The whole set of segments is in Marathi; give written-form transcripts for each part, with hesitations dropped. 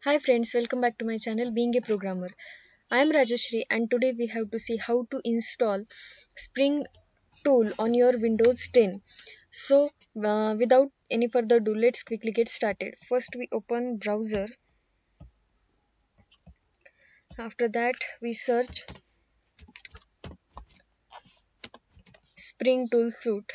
Hi friends, welcome back to my channel Being a Programmer. I am Rajashri and today we have to see how to install Spring tool on your Windows 10. So without any further ado, let's quickly get started. First we open browser. After that we search Spring Tool Suite.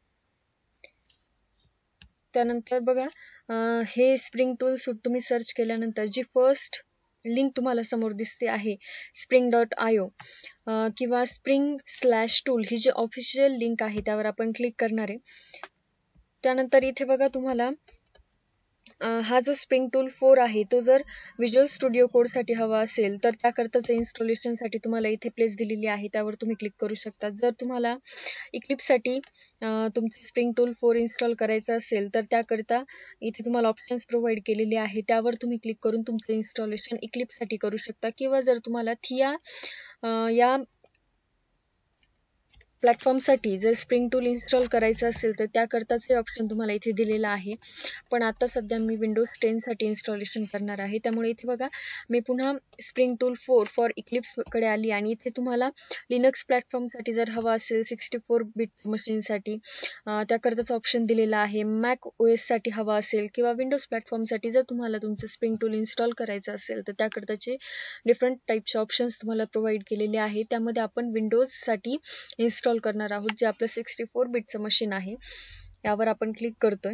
त्यानंतर बघा हे स्प्रिंग टूल सूट तुम्ही सर्च केल्यानंतर जी फर्स्ट लिंक तुम्हाला समोर दिसते आहे spring.io किंवा spring/tool ही जी ऑफिशियल लिंक आहे त्यावर आपण क्लिक करणार आहे. त्यानंतर इथे बघा तुम्हाला हा जो स्प्रिंग टूल 4 आहे तो जर व्हिज्युअल स्टुडिओ कोड साठी हवा असेल तर त्याकरताच इन्स्टॉलेशन साठी तुम्हाला इथे प्लेस दिलेली आहे त्यावर तुम्ही क्लिक करू शकता. जर तुम्हाला इक्लिप्स साठी तुमचा स्प्रिंग टूल 4 इन्स्टॉल करायचा असेल तर त्याकरता इथे तुम्हाला ऑप्शन्स प्रोव्हाइड केलेले आहे त्यावर तुम्ही क्लिक करून तुमचं इन्स्टॉलेशन इक्लिप्स साठी करू शकता किंवा जर तुम्हाला थिया या प्लॅटफॉर्मसाठी जर स्प्रिंग टूल इन्स्टॉल करायचं असेल तर त्याकरताच हे ऑप्शन तुम्हाला इथे दिलेलं आहे. पण आता सध्या मी विंडोज 10 साठी इन्स्टॉलेशन करणार आहे त्यामुळे इथे बघा मी पुन्हा स्प्रिंग टूल 4 फॉर इक्लिप्स कडे आली आणि इथे तुम्हाला लिनक्स प्लॅटफॉर्मसाठी जर हवा असेल 64 बिट मशीनसाठी त्याकरताच ऑप्शन दिलेला आहे. मॅक ओएस साठी हवा असेल किंवा विंडोज प्लॅटफॉर्मसाठी जर तुम्हाला तुमचं स्प्रिंग टूल इन्स्टॉल करायचं असेल तर त्याकरताचे डिफरंट टाईपचे ऑप्शन्स तुम्हाला प्रोव्हाइड केलेले आहे. त्यामध्ये आपण विंडोज साठी इन्स्टॉल करणार आहोत जे आपलं 64 बिटचं मशीन आहे. यावर आपण क्लिक करतोय.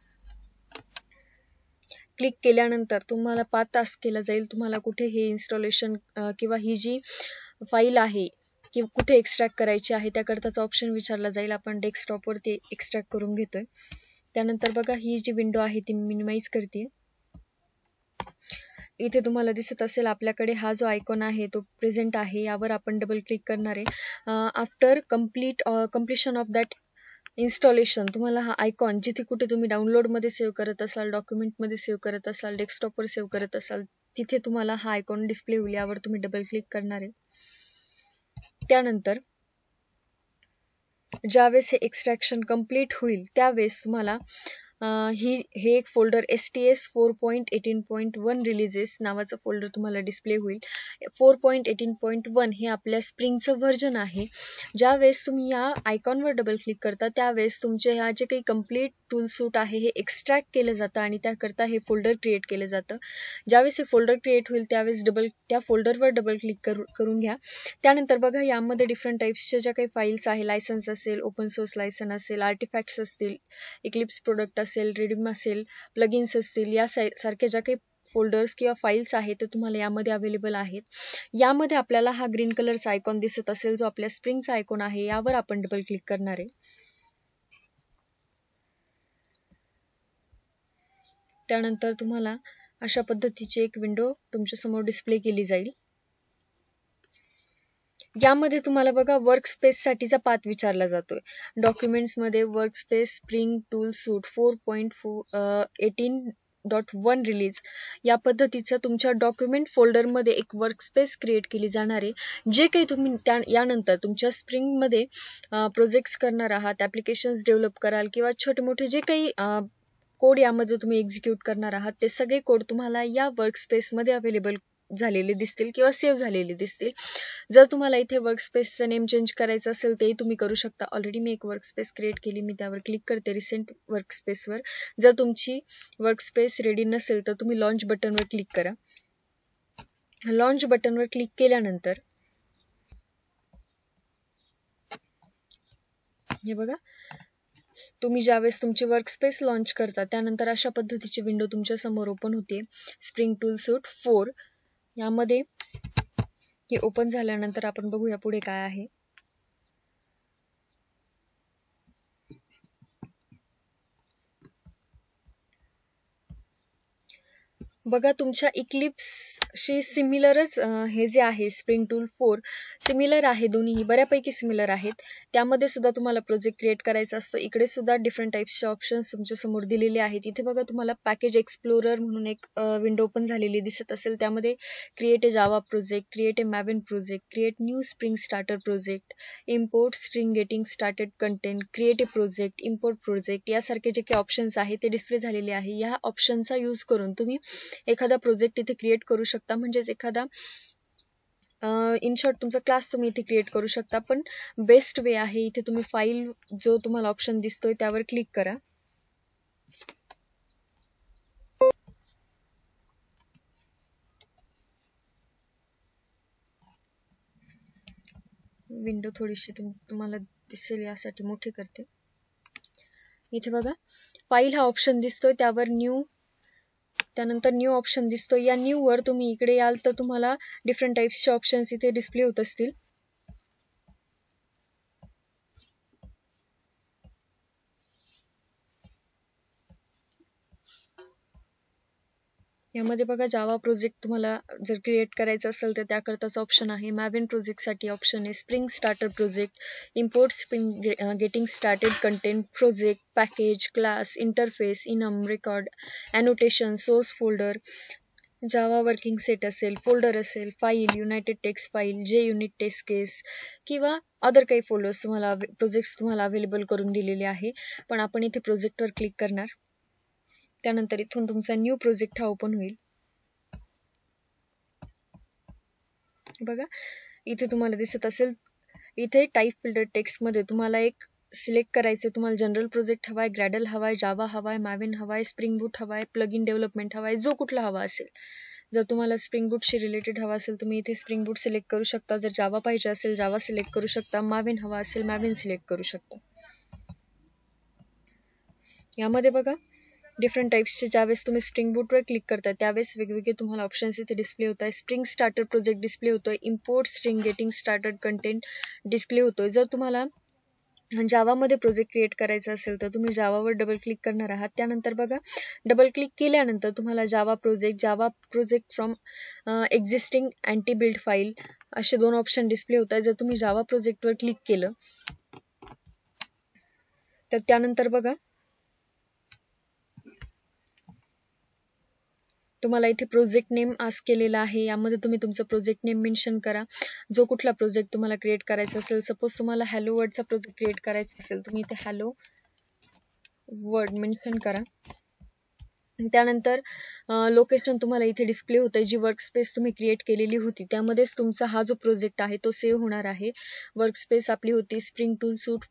क्लिक केल्यानंतर तुम्हाला 5 तास केला जाईल तुम्हाला कुठे हे इन्स्टॉलेशन किंवा ही जी फाईल आहे की कुठे एक्सट्रॅक्ट करायची आहे त्याकरताचा ऑप्शन विचारला जाईल. आपण डेस्कटॉपवर ते एक्सट्रॅक्ट करून घेतोय. त्यानंतर बघा ही जी विंडो आहे ती मिनिमाइज करते. इथे तुम्हाला दिसत असेल आपल्याकडे हा जो आयकॉन आहे तो प्रेझेंट आहे यावर आपण डबल क्लिक करणार आहे. After completion of that installation तुम्हाला हा आयकॉन जिथे कुठे तुम्ही डाउनलोड मध्ये सेव्ह करत असाल, डॉक्युमेंट मध्ये सेव्ह करत असाल, डेस्कटॉपवर सेव्ह करत असाल तिथे तुम्हाला हा आयकॉन डिस्प्ले होईल यावर तुम्ही डबल क्लिक करणार आहे. त्यानंतर ज्यावेळेस हे एक्सट्रॅक्शन कंप्लीट होईल त्यावेळेस तुम्हाला हे एक फोल्डर STS 4.18.1 रिलीजेस नावाचं फोल्डर तुम्हाला डिस्प्ले होईल. 4.18.1 हे आपल्या स्प्रिंगचं व्हर्जन आहे. ज्यावेळेस तुम्ही या आयकॉनवर डबल क्लिक करता त्यावेळेस तुमचे ह्या जे काही कम्प्लीट टूल सूट आहे हे एक्सट्रॅक्ट केलं जातं आणि त्याकरता हे फोल्डर क्रिएट केलं जातं. ज्यावेळेस हे फोल्डर क्रिएट होईल त्यावेळेस त्या फोल्डरवर डबल क्लिक करून घ्या. त्यानंतर बघा यामध्ये डिफरंट टाइप्सच्या ज्या काही फाईल्स आहे, लायसन्स असेल, ओपन सोर्स लायसन असेल, आर्टिफॅक्ट्स असतील, इक्लिप्स प्रोडक्ट असेल, रिडीम असेल, प्लगइन्स असतील, या सारख्या ज्या काही फोल्डर्स किंवा फाईल्स आहेत ते तुम्हाला यामध्ये अवेलेबल आहेत. यामध्ये आपल्याला हा ग्रीन कलरचा आयकॉन दिसत असेल जो आपल्या स्प्रिंगचा आयकॉन आहे यावर आपण डबल क्लिक करणार आहे. त्यानंतर तुम्हाला अशा पद्धतीची एक विंडो तुमच्या समोर डिस्प्ले केली जाईल. यामध्ये तुम्हाला बघा वर्क स्पेस साठीचा पाथ विचारला जातोय. डॉक्युमेंट्स मध्ये workspace Spring tool suite 4.18.1 release या पद्धतीचं तुमच्या डॉक्युमेंट फोल्डरमध्ये एक वर्क स्पेस क्रिएट केली जाणार आहे. जे काही तुम्ही यानंतर तुमच्या स्प्रिंग मध्ये प्रोजेक्ट्स करणार आहात, ऍप्लिकेशन्स डेव्हलप कराल किंवा छोटे मोठे जे काही कोड यामध्ये तुम्ही एक्झिक्यूट करणार आहात ते सगळे कोड तुम्हाला या वर्क स्पेस मध्ये अवेलेबल झालेले दिसतील किंवा सेव्ह झालेले दिसतील. जर तुम्हाला इथे वर्क स्पेसचं नेम चेंज करायचं असेल तेही तुम्ही करू शकता. ऑलरेडी मी एक वर्क स्पेस क्रिएट केली, मी त्यावर क्लिक करते रिसेंट वर्क स्पेसवर. जर तुमची वर्क स्पेस रेडी नसेल तर तुम्ही लॉन्च बटनवर क्लिक करा. लॉन्च बटनवर क्लिक केल्यानंतर हे बघा तुम्ही ज्यावेळेस तुमची वर्क स्पेस लॉन्च करता त्यानंतर अशा पद्धतीची विंडो तुमच्या समोर ओपन होते. स्प्रिंग टूल सूट 4 यामध्ये हे ओपन झाल्यानंतर आपण बघूया पुढे काय आहे. बघा तुमच्या इक्लिप्सशी सिमिलरच हे जे आहे स्प्रिंग टूल 4 सिमिलर आहे, दोन्ही बऱ्यापैकी सिमिलर आहेत. त्यामध्ये सुद्धा तुम्हाला प्रोजेक्ट क्रिएट करायचा असतो. इकडे सुद्धा डिफरंट टाइप्सचे ऑप्शन्स तुमच्या समोर दिलेले आहेत. इथे बघा तुम्हाला पॅकेज एक्सप्लोरर म्हणून एक विंडो ओपन झालेली दिसत असेल. त्यामध्ये create a Java project, create a Maven project, create new Spring starter project, import string getting started content, create a project, import project यासारखे जे काही ऑप्शन्स आहेत ते डिस्प्ले झालेले आहे. या ऑप्शनचा यूज करून तुम्ही एखादा प्रोजेक्ट इथे क्रिएट करू शकता, म्हणजेच एखादा इन शॉर्ट तुमचा क्लास तुम्ही इथे क्रिएट करू शकता. पण बेस्ट वे आहे, इथे तुम्ही फाईल जो तुम्हाला ऑप्शन दिसतोय त्यावर क्लिक करा. विंडो थोडीशी तुम्हाला दिसेल यासाठी मोठी करते. इथे बघा फाईल हा ऑप्शन दिसतोय, त्यावर न्यू, त्यानंतर न्यू ऑप्शन दिसतोय. या न्यू वर तुम्ही इकडे याल तर तुम्हाला डिफरंट टाइप्सचे ऑप्शन्स इथे डिस्प्ले होत असतील. यामध्ये बघा जावा प्रोजेक्ट तुम्हाला जर क्रिएट करायचा असेल तर त्याकरताच ऑप्शन आहे. मॅवेन प्रोजेक्टसाठी ऑप्शन आहे. Spring starter project, import Spring, getting started content, project, package, class, interface, enum, record, annotation, source folder, Java working set असेल, फोल्डर असेल, फाईल, युनायटेड टेक्स्ट फाईल, जे युनिट टेस्ट केस किंवा अदर काही फोल्डर्स तुम्हाला प्रोजेक्ट्स तुम्हाला अवेलेबल करून दिलेले आहे. पण आपण इथे प्रोजेक्टवर क्लिक करणार. त्यानंतर इथून तुमचा न्यू प्रोजेक्ट हा ओपन होईल. बघा इथे तुम्हाला दिसत असेल, इथे टाईप फिल्टर टेक्स्ट मध्ये तुम्हाला एक सिलेक्ट करायचे. तुम्हाला जनरल प्रोजेक्ट हवाय, ग्रॅडल हवाय, जावा हवाय, मॅवेन हवाय, स्प्रिंग बूट हवाय, प्लग इन डेव्हलपमेंट हवाय, जो कुठला हवा असेल. जर तुम्हाला स्प्रिंग बूटशी रिलेटेड हवा असेल तुम्ही इथे स्प्रिंग बूट सिलेक्ट करू शकता. जर जावा पाहिजे असेल जावा सिलेक्ट करू शकता. मॅवेन हवा असेल मॅवेन सिलेक्ट करू शकता. यामध्ये बघा डिफरंट टाइप्सचे ज्यावेळेस तुम्ही स्प्रिंग बूटवर क्लिक करताय त्यावेळेस वेगवेगळे तुम्हाला ऑप्शन्स इथे डिस्प्ले होत आहे. स्प्रिंग स्टार्टर प्रोजेक्ट डिस्प्ले होतोय, import string getting started content display होतोय. जर तुम्हाला जावामध्ये प्रोजेक्ट क्रिएट करायचा असेल तर तुम्ही जावावर डबल क्लिक करणार आहात. त्यानंतर बघा डबल क्लिक केल्यानंतर तुम्हाला Java project from existing Ant build file असे 2 ऑप्शन डिस्प्ले होत आहे. जर तुम्ही जावा प्रोजेक्टवर क्लिक केलं तर त्यानंतर बघा तुम्हाला इथे प्रोजेक्ट नेम आस्क केलेला आहे. यामध्ये तुम्ही तुमचं प्रोजेक्ट नेम मेन्शन करा. जो कुठला प्रोजेक्ट तुम्हाला क्रिएट करायचा असेल, सपोज तुम्हाला हॅलो वर्डचा प्रोजेक्ट क्रिएट करायचा असेल तुम्ही इथे हॅलो वर्ड मेन्शन करा. त्यानंतर लोकेशन तुम्हाला इथे डिस्प्ले होतंय. जी वर्कस्पेस तुम्ही क्रिएट केलेली होती त्यामध्येच तुमचा हा जो प्रोजेक्ट आहे तो सेव्ह होणार आहे. वर्कस्पेस आपली होती स्प्रिंग टूल सूट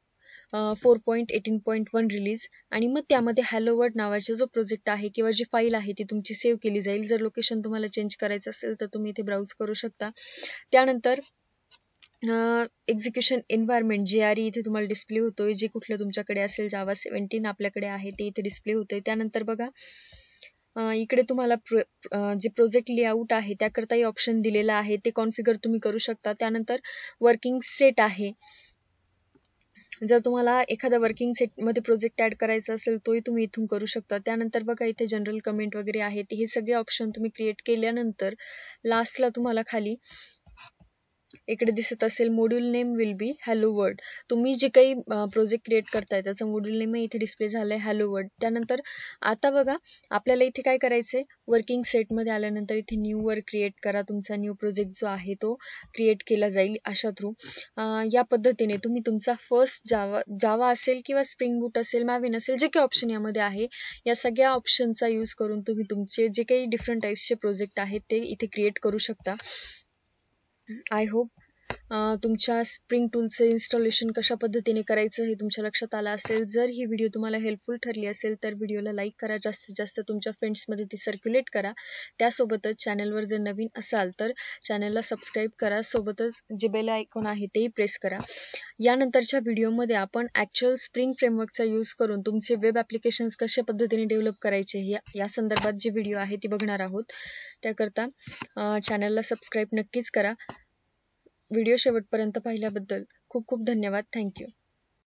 4.18.1 रिलीज, आणि मग त्यामध्ये हॅलो वर्ड नावाचा जो प्रोजेक्ट आहे किंवा जी फाईल आहे ती तुमची सेव्ह केली जाईल. जर लोकेशन तुम्हाला चेंज करायचं असेल तर तुम्ही इथे ब्राउज करू शकता. त्यानंतर एक्झिक्युशन एन्व्हायरमेंट JRE इथे तुम्हाला डिस्प्ले होतोय. जे कुठलं तुमच्याकडे असेल जावा 17 आपल्याकडे आहे ते इथे डिस्प्ले होतंय. त्यानंतर बघा इकडे तुम्हाला जे प्रोजेक्ट लेआउट आहे त्याकरताही ऑप्शन दिलेला आहे, ते कॉन्फिगर तुम्ही करू शकता. त्यानंतर वर्किंग सेट आहे. जर तुम्हाला एखादा वर्किंग सेट मध्ये प्रोजेक्ट ऍड करायचा असेल तोही तुम्ही इथून करू शकता. त्यानंतर बघा इथे जनरल कमेंट वगैरे आहेत. हे सगळे ऑप्शन तुम्ही क्रिएट केल्यानंतर लास्टला तुम्हाला खाली इकडे दिसत असेल module name will be hello world. तुम्ही जे काही प्रोजेक्ट क्रिएट करताय त्याचं मॉड्यूल नेम इथे डिस्प्ले झालंय हॅलो वर्ड. त्यानंतर आता बघा आपल्याला इथे काय करायचंय, वर्किंग सेटमध्ये आल्यानंतर इथे न्यू वर क्रिएट करा. तुमचा न्यू प्रोजेक्ट जो आहे तो क्रिएट केला जाईल अशा थ्रू. या पद्धतीने तुम्ही तुमचा फर्स्ट जावा असेल किंवा स्प्रिंग बूट असेल, मॅवेन असेल, जे काही ऑप्शन यामध्ये आहे या सगळ्या ऑप्शनचा यूज करून तुम्ही तुमचे जे काही डिफरंट टाइप्सचे प्रोजेक्ट आहेत ते इथे क्रिएट करू शकता. आय होप तुमच्या स्प्रिंग टूलचं इन्स्टॉलेशन कशा पद्धतीने करायचं हे तुमच्या लक्षात आलं असेल. जर ही व्हिडिओ तुम्हाला हेल्पफुल ठरली असेल तर व्हिडिओला लाईक करा, जास्तीत जास्त तुमच्या फ्रेंड्समध्ये ती सर्क्युलेट करा. त्यासोबतच चॅनलवर जर नवीन असाल तर चॅनलला सबस्क्राईब करा. सोबतच जे बेल आयकॉन आहे तेही प्रेस करा. यानंतरच्या व्हिडिओमध्ये आपण ॲक्च्युअल स्प्रिंग फ्रेमवर्कचा यूज करून तुमचे वेब ॲप्लिकेशन्स कशा पद्धतीने डेव्हलप करायचे या संदर्भात जी व्हिडिओ आहे ती बघणार आहोत. त्याकरता चॅनलला सबस्क्राईब नक्कीच करा. व्हिडिओ शेवटपर्यंत पाहिल्याबद्दल खूप खूप धन्यवाद. थँक्यू.